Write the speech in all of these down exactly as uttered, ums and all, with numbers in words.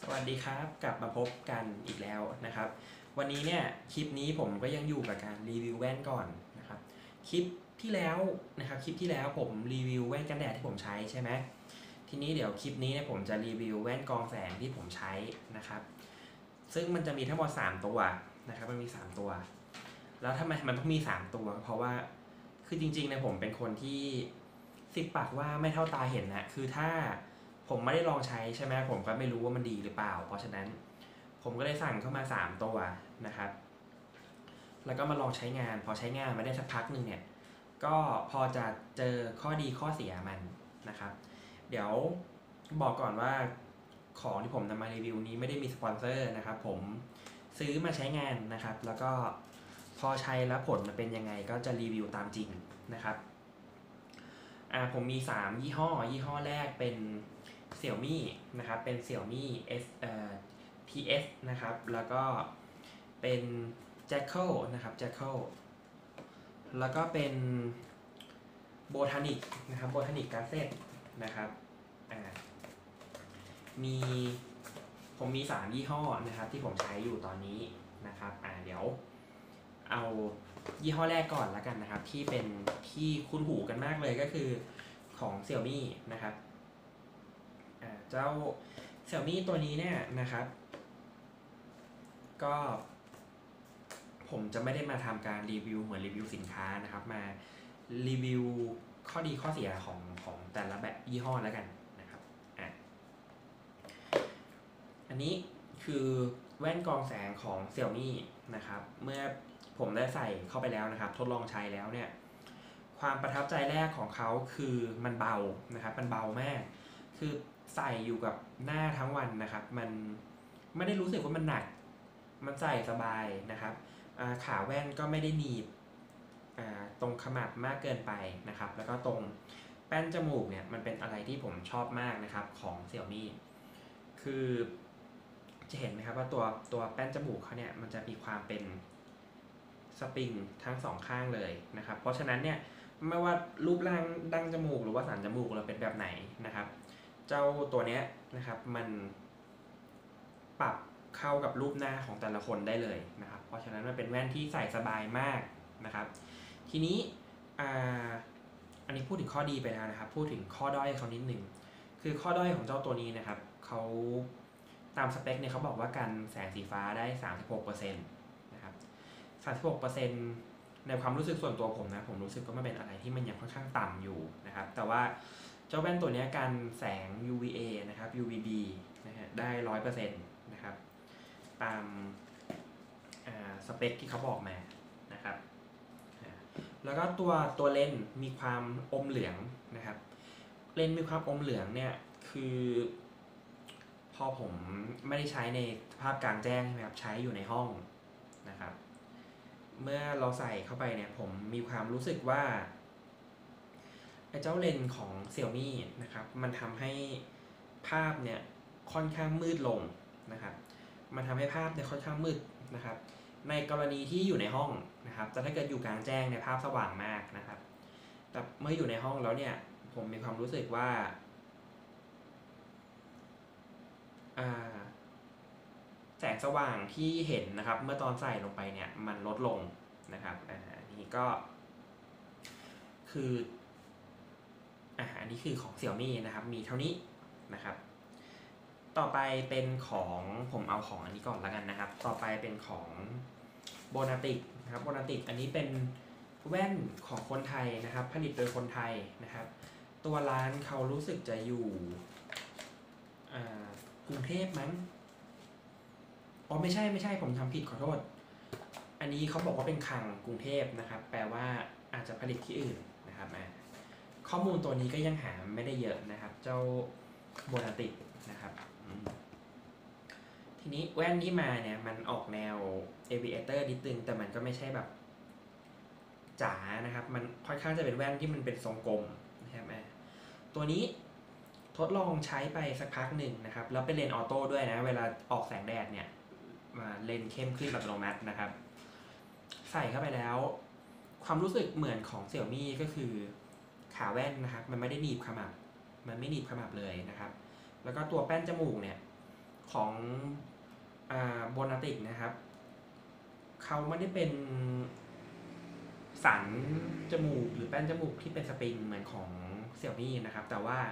สวัสดีครับกลับมาพบกันอีกแล้วนะครับวันนี้เนี่ยคลิปนี้ผมก็ยังอยู่กับการรีวิวแว่นก่อนนะครับคลิปที่แล้วนะครับคลิปที่แล้วผมรีวิวแว่นกันแดดที่ผมใช้ใช่ไหมทีนี้เดี๋ยวคลิปนี้เนี่ยผมจะรีวิวแว่นกรองแสงที่ผมใช้นะครับซึ่งมันจะมีทั้งหมดสามตัวนะครับมันมีสามตัวแล้วทำไมมันต้องมีสามตัวเพราะว่าคือจริงๆเนี่ยผมเป็นคนที่สิบปากว่าไม่เท่าตาเห็นนะคือถ้าผมไม่ได้ลองใช้ใช่ไหมผมก็ไม่รู้ว่ามันดีหรือเปล่าเพราะฉะนั้นผมก็เลยสั่งเข้ามาสามตัวนะครับแล้วก็มาลองใช้งานพอใช้งานมาได้สักพักหนึ่งเนี่ยก็พอจะเจอข้อดีข้อเสียมันนะครับเดี๋ยวบอกก่อนว่าของที่ผมนำมารีวิวนี้ไม่ได้มีสปอนเซอร์นะครับผมซื้อมาใช้งานนะครับแล้วก็พอใช้แล้วผลมันเป็นยังไงก็จะรีวิวตามจริงนะครับอ่าผมมีสามยี่ห้อยี่ห้อแรกเป็น Xiaomi นะครับเป็น Xiaomi S เอ่อ ที เอส นะครับแล้วก็เป็น Jackal นะครับ Jackal แล้วก็เป็น Botanic นะครับ Botanic Glasses นะครับอ่ามีผมมีสามยี่ห้อนะครับที่ผมใช้อยู่ตอนนี้นะครับอ่าเดี๋ยวเอายี่ห้อแรกก่อนแล้วกันนะครับที่เป็นที่คุ้นหูกันมากเลยก็คือของ Xiaomi นะครับอ่าเจ้า Xiaomi ตัวนี้เนี่ยนะครับก็ผมจะไม่ได้มาทำการรีวิวเหมือนรีวิวสินค้านะครับมารีวิวข้อดีข้อเสียของของแต่ละแบบยี่ห้อแล้วกันนะครับอ่ะอันนี้คือแว่นกรองแสงของ Xiaomi นะครับเมื่อผมได้ใส่เข้าไปแล้วนะครับทดลองใช้แล้วเนี่ยความประทับใจแรกของเขาคือมันเบานะครับมันเบามากคือใส่อยู่กับหน้าทั้งวันนะครับมันไม่ได้รู้สึกว่ามันหนักมันใส่สบายนะครับขาแว่นก็ไม่ได้หนีบตรงขมับมากเกินไปนะครับแล้วก็ตรงแป้นจมูกเนี่ยมันเป็นอะไรที่ผมชอบมากนะครับของ Xiaomi คือจะเห็นไหมครับว่าตัวตัวแป้นจมูกเขาเนี่ยมันจะมีความเป็นสปริงทั้งสองข้างเลยนะครับเพราะฉะนั้นเนี่ยไม่ว่ารูปร่างดั้งจมูกหรือว่าสันจมูกเราเป็นแบบไหนนะครับเจ้าตัวเนี้ยนะครับมันปรับเข้ากับรูปหน้าของแต่ละคนได้เลยนะครับเพราะฉะนั้นมันเป็นแว่นที่ใส่สบายมากนะครับทีนี้อ่าอันนี้พูดถึงข้อดีไปแล้วนะครับพูดถึงข้อด้อยเขานิดหนึ่งคือข้อด้อยของเจ้าตัวนี้นะครับเขาตามสเปคเนี่ยเขาบอกว่ากันแสงสีฟ้าได้ สามสิบหกเปอร์เซ็นต์ นะครับ สามสิบหกเปอร์เซ็นต์ ในความรู้สึกส่วนตัวผมนะผมรู้สึกว่ามันเป็นอะไรที่มันยังค่อนข้างต่ำอยู่นะครับแต่ว่าเจ้าแว่นตัวนี้กันแสง ยู วี เอ นะครับ ยู วี บี นะฮะได้ หนึ่งร้อยเปอร์เซ็นต์ นะครับตามสเปคที่เขาบอกมานะครับแล้วก็ตัวตัวเลนส์มีความอมเหลืองนะครับเลนส์มีความอมเหลืองเนี่ยคือพอผมไม่ได้ใช้ในภาพกลางแจ้งใช่ไหมครับใช้อยู่ในห้องนะครับเมื่อเราใส่เข้าไปเนี่ยผมมีความรู้สึกว่าไอ้เจ้าเลนส์ของ Xiaomi นะครับมันทำให้ภาพเนี่ยค่อนข้างมืดลงนะครับมันทำให้ภาพเนี่ยค่อนข้างมืดนะครับในกรณีที่อยู่ในห้องนะครับแต่ถ้าเกิดอยู่กลางแจ้งเนี่ยภาพสว่างมากนะครับแต่เมื่ออยู่ในห้องแล้วเนี่ยผมมีความรู้สึกว่าแสงสว่างที่เห็นนะครับเมื่อตอนใส่ลงไปเนี่ยมันลดลงนะครับอ่านี่ก็คืออ่าอันนี้คือของ Xiaomi นะครับมีเท่านี้นะครับต่อไปเป็นของผมเอาของอันนี้ก่อนแล้วกันนะครับต่อไปเป็นของโบนาติกนะครับโบนาติกอันนี้เป็นแว่นของคนไทยนะครับผลิตโดยคนไทยนะครับตัวร้านเขารู้สึกจะอยู่กรุงเทพมั้งอ๋อไม่ใช่ไม่ใช่ผมทำผิดขอโทษอันนี้เขาบอกว่าเป็นคลังกรุงเทพนะครับแปลว่าอาจจะผลิตที่อื่นนะครับข้อมูลตัวนี้ก็ยังหาไม่ได้เยอะนะครับเจ้าโบนาติกนะครับทีนี้แว่นที่มาเนี่ยมันออกแนว Aviator นิดนึงแต่มันก็ไม่ใช่แบบจ๋านะครับมันค่อนข้างจะเป็นแว่นที่มันเป็นทรงกลมนะครับตัวนี้ทดลองใช้ไปสักพักหนึ่งนะครับแล้วเป็นเลนส์ออโต้ด้วยนะเวลาออกแสงแดดเนี่ยมาเลนส์เข้มขึ้นอัตโนมัตินะครับใส่เข้าไปแล้วความรู้สึกเหมือนของ Xiaomi ก็คือขาแว่นนะครับมันไม่ได้หนีบขมับมันไม่หนีบขมับเลยนะครับแล้วก็ตัวแป้นจมูกเนี่ยของอ่าโบนาติกนะครับเขาไม่ได้เป็นสันจมูกหรือแป้นจมูกที่เป็นสปริงเหมือนของเซี่ยมี่นะครับแต่ว่า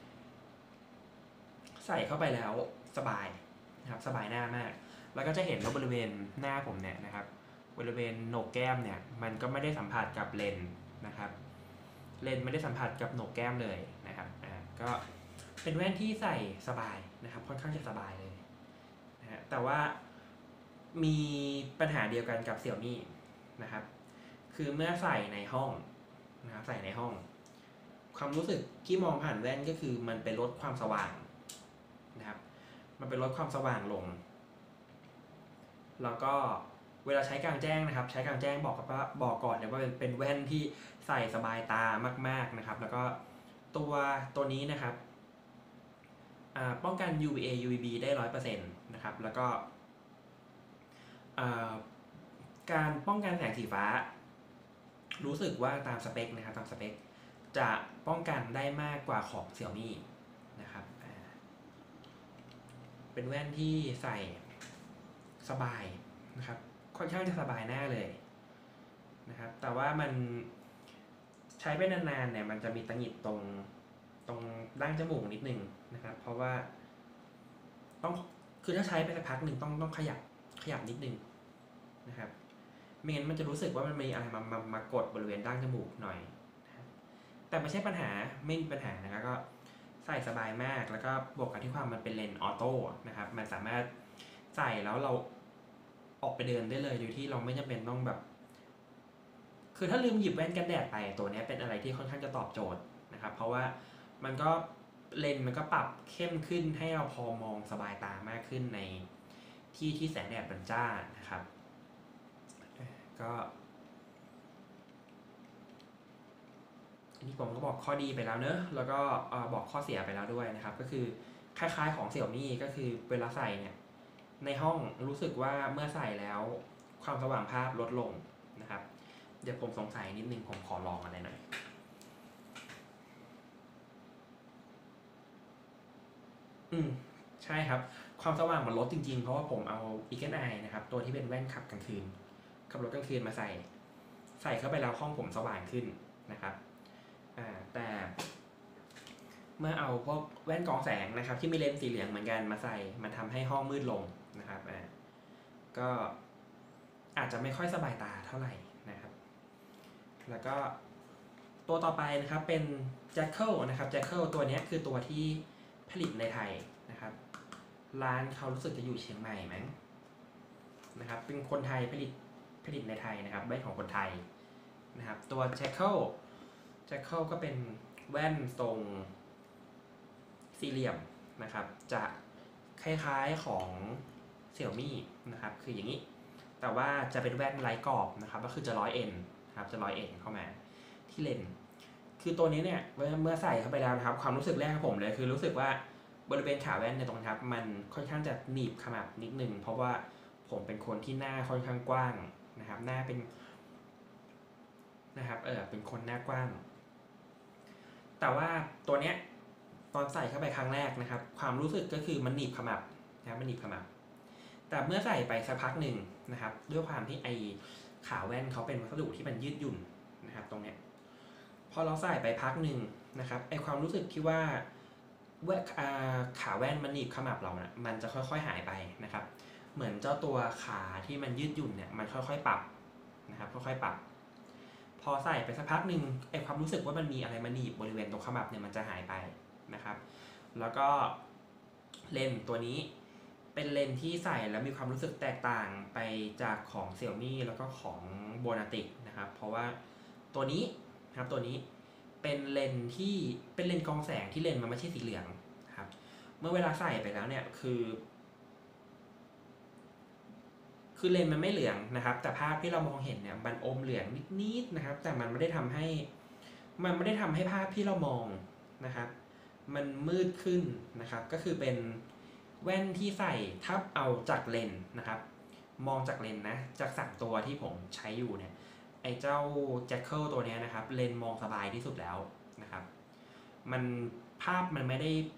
ใส่เข้าไปแล้วสบายนะครับสบายหน้ามากแล้วก็จะเห็นว่าบริเวณหน้าผมเนี่ยนะครับบริเวณโหนกแก้มเนี่ยมันก็ไม่ได้สัมผัสกับเลนนะครับเลนไม่ได้สัมผัสกับโหนกแก้มเลยนะครับอ่าก็เป็นแว่นที่ใส่สบายนะครับค่อนข้างจะสบายเลยนะฮะแต่ว่ามีปัญหาเดียวกันกับเซี่ยมี่นะครับคือเมื่อใส่ในห้องนะครับใส่ในห้องความรู้สึกที่มองผ่านแว่นก็คือมันไปลดความสว่างนะครับมันไปลดความสว่างลงแล้วก็เวลาใช้กลางแจ้งนะครับใช้กลางแจ้งบอกกับว่าบอกก่อนเลยว่าเป็นแว่นที่ใส่สบายตามากๆนะครับแล้วก็ตัวตัวนี้นะครับป้องกัน ยู วี เอ ยู วี บี ได้ ร้อยเปอร์เซ็นต์ นะครับแล้วก็การป้องกันแสงสีฟ้ารู้สึกว่าตามสเปคนะครับตามสเปคจะป้องกันได้มากกว่าของ Xiaomi นะครับเป็นแว่นที่ใส่สบายนะครับค่อนข้างจะสบายหน้าเลยนะครับแต่ว่ามันใช้ไปนานๆเนี่ยมันจะมีตังหงิดตรงตรงดั้งจมูกนิดนึงนะครับเพราะว่าต้องคือถ้าใช้ไปสักพักหนึ่งต้องต้องขยับขยับนิดนึงนะครับไม่งั้นมันจะรู้สึกว่ามันมีอะไรมามามากดบริเวณดั้งจมูกหน่อยแต่ไม่ใช่ปัญหาไม่มีปัญหานะครับก็ใส่สบายมากแล้วก็บวกกับที่ความมันเป็นเลนส์ออโต้นะครับมันสามารถใส่แล้วเราออกไปเดินได้เลยโดยที่เราไม่จำเป็นต้องแบบคือถ้าลืมหยิบแว่นกันแดดไปตัวนี้เป็นอะไรที่ค่อนข้างจะตอบโจทย์นะครับเพราะว่ามันก็เลนส์มันก็ปรับเข้มขึ้นให้เราพอมองสบายตามากขึ้นในที่ที่แสงแดดมันจ้านะครับก็อันนี้ผมก็บอกข้อดีไปแล้วเนอะแล้วก็บอกข้อเสียไปแล้วด้วยนะครับก็คือคล้ายๆของ Xiaomi ก็คือเวลาใส่เนี่ยในห้องรู้สึกว่าเมื่อใส่แล้วความสว่างภาพลดลงนะครับเดี๋ยวผมสงสัยนิดนึงผมขอลองอะไรหน่อยอืมใช่ครับความสว่างมันลดจริงๆเพราะว่าผมเอา Eagle Eye นะครับตัวที่เป็นแว่นขับกลางคืนขับรถกลางคืนมาใส่ใส่เข้าไปแล้วห้องผมสว่างขึ้นนะครับอ่าแต่เมื่อเอาพวกแว่นกรองแสงนะครับที่มีเลนส์สีเหลืองเหมือนกันมาใส่มันทำให้ห้องมืดลงนะครับอ่าก็อาจจะไม่ค่อยสบายตาเท่าไหร่นะครับแล้วก็ตัวต่อไปนะครับเป็น Jackal นะครับ Jackal ตัวนี้คือตัวที่ผลิตในไทยนะครับร้านเขารู้สึกจะอยู่เชียงใหม่มั้งนะครับเป็นคนไทยผลิตผลิตในไทยนะครับแว่นของคนไทยนะครับตัว Jackal Jackal ก็เป็นแว่นทรงสี่เหลี่ยมนะครับจะคล้ายๆของ Xiaomi นะครับคืออย่างนี้แต่ว่าจะเป็นแว่นไร้กรอบนะครับก็คือจะร้อยเอ็นครับจะร้อยเอ็นเข้ามาที่เลนคือตัวนี้เนี่ยเมื่อใส่เข้าไปแล้วนะครับความรู้สึกแรกของผมเลยคือรู้สึกว่าบริเวณขาแว่นในตรงครับมันค่อนข้างจะหนีบขมับนิดนึงเพราะว่าผมเป็นคนที่หน้าค่อนข้างกว้างนะครับหน้าเป็นนะครับเออเป็นคนหน้ากว้างแต่ว่าตัวเนี้ยตอนใส่เข้าไปครั้งแรกนะครับความรู้สึกก็คือมันหนีบขมับนะครับมันหนีบขมับแต่เมื่อใส่ไปสักพักหนึ่งนะครับด้วยความที่ไอขาแว่นเขาเป็นวัสดุที่มันยืดหยุ่นนะครับตรงเนี้ยพอเราใส่ไปพักหนึ่งนะครับไอความรู้สึกที่ว่าแว่นขาแว่นมันหนีบขมับเรานะมันจะค่อยๆหายไปนะครับเหมือนเจ้าตัวขาที่มันยืดหยุ่นเนี่ยมันค่อยๆปรับนะครับค่อยๆปรับพอใส่ไปสักพักหนึ่งไอความรู้สึกว่ามันมีอะไรมาหนีบบริเวณตรงขมับเนี่ยมันจะหายไปนะครับแล้วก็เลนส์ตัวนี้เป็นเลนส์ที่ใส่แล้วมีความรู้สึกแตกต่างไปจากของ Xiaomi แล้วก็ของ Bonatic นะครับเพราะว่าตัวนี้ครับตัวนี้เป็นเลนส์ที่เป็นเลนส์กรองแสงที่เลนส์มันไม่ใช่สีเหลืองครับเมื่อเวลาใส่ไปแล้วเนี่ยคือคือเลนส์มันไม่เหลืองนะครับแต่ภาพที่เรามองเห็นเนี่ยมันอมเหลืองนิดๆนะครับแต่มันไม่ได้ทำให้มันไม่ได้ทำให้ภาพที่เรามองนะครับมันมืดขึ้นนะครับก็คือเป็นแว่นที่ใส่ถ้าเอาจากเลนส์นะครับมองจากเลนส์นะจากสามตัวที่ผมใช้อยู่เนี่ยไอ้เจ้า Jackal ตัวนี้นะครับเลนส์มองสบายที่สุดแล้วนะครับมันภาพมันไม่ได้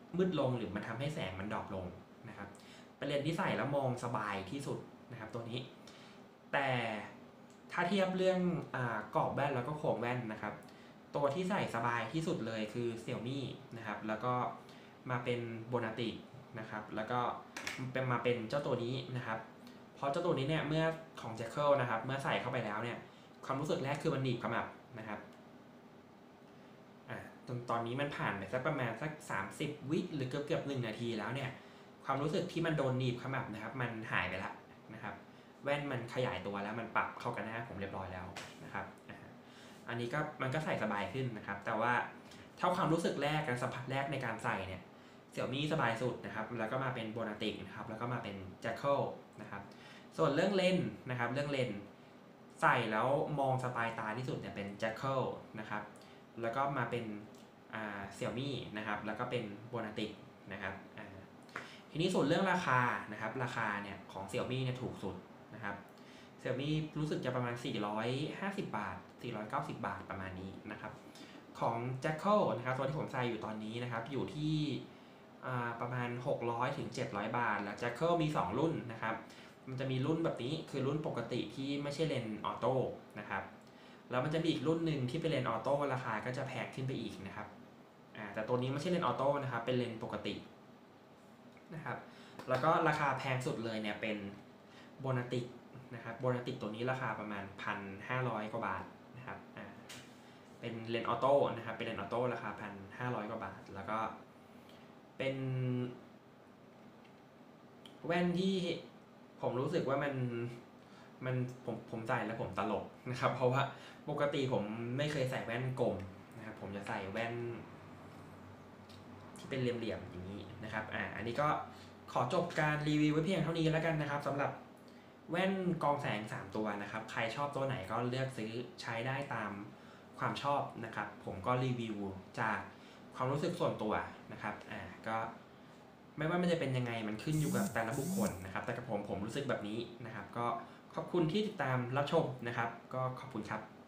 มืดลงหรือมันทำให้แสงมันดรอปลงนะครับเป็นเลนส์ที่ใส่แล้วมองสบายที่สุดนะครับตัวนี้แต่ถ้าเทียบเรื่องอากรอบแว่นแล้วก็โครงแว่นนะครับตัวที่ใส่สบายที่สุดเลยคือ Xiaomi นะครับแล้วก็มาเป็นโบนาตินะครับแล้วก็เป็นมาเป็นเจ้าตัวนี้นะครับเพราะเจ้าตัวนี้เนี่ยเมื่อของ Jackal นะครับเมื่อใส่เข้าไปแล้วเนี่ยความรู้สึกแรกคือมันหนีบขมับนะครับอ่าตอนตอนนี้มันผ่านไปสักประมาณสักสามสิบวิหรือเกือบเกือบหนึ่งนาทีแล้วเนี่ยความรู้สึกที่มันโดนหนีบขมับนะครับมันหายไปแล้วนะครับแว่นมันขยายตัวแล้วมันปรับเข้ากันหน้าผมเรียบร้อยแล้วนะครับอันนี้ก็มันก็ใส่สบายขึ้นนะครับแต่ว่าเท่าความรู้สึกแรกการสัมผัสแรกในการใส่เนี่ยเสี่ยมี่สบายสุดนะครับแล้วก็มาเป็นโบนาติกนะครับแล้วก็มาเป็น Jackal นะครับส่วนเรื่องเลนส์นะครับเรื่องเลนส์ใส่แล้วมองสบายตาที่สุดเนี่ยเป็น Jackal นะครับแล้วก็มาเป็นอ่าเสี่ยมี่นะครับแล้วก็เป็นโบนาติกนะครับทีนี้ส่วนเรื่องราคานะครับราคาเนี่ยของ Xiaomi เนี่ยถูกสุดนะครับ Xiaomi รู้สึกจะประมาณสี่ร้อยห้าสิบบาทสี่ร้อยเก้าสิบบาทประมาณนี้นะครับของ Jackal นะครับตัวที่ผมใส่อยู่ตอนนี้นะครับอยู่ที่ประมาณหกร้อยถึงเจ็ดร้อยบาทแล้ว Jackal มีสองรุ่นนะครับมันจะมีรุ่นแบบนี้คือรุ่นปกติที่ไม่ใช่เลนส์ออโต้นะครับแล้วมันจะมีอีกรุ่นหนึ่งที่เป็นเลนส์ออโต้ราคาก็จะแพงขึ้นไปอีกนะครับแต่ตัวนี้ไม่ใช่เลนส์ออโต้นะครับเป็นเลนส์ปกตินะครับแล้วก็ราคาแพงสุดเลยเนี่ยเป็นโบนาติกนะครับโบนาติกตัวนี้ราคาประมาณ หนึ่งพันห้าร้อย กว่าบาทนะครับอ่าเป็นเลนส์ออโต้นะครับเป็นเลนส์ออโต้ราคา หนึ่งพันห้าร้อย กว่าบาทแล้วก็เป็นแว่นที่ผมรู้สึกว่ามันมันผมผมใส่แล้วผมตลกนะครับเพราะว่าปกติผมไม่เคยใส่แว่นกลมนะครับผมจะใส่แว่นที่เป็นเหลี่ยมๆอย่างนี้นะครับอ่าอันนี้ก็ขอจบการรีวิวไว้เพียงเท่านี้แล้วกันนะครับสำหรับแว่นกรองแสงสามตัวนะครับใครชอบตัวไหนก็เลือกซื้อใช้ได้ตามความชอบนะครับผมก็รีวิวจากความรู้สึกส่วนตัวนะครับอ่าก็ไม่ว่ามันจะเป็นยังไงมันขึ้นอยู่กับแต่ละบุคคลนะครับแต่กับผมผมรู้สึกแบบนี้นะครับก็ขอบคุณที่ติดตามรับชมนะครับก็ขอบคุณครับ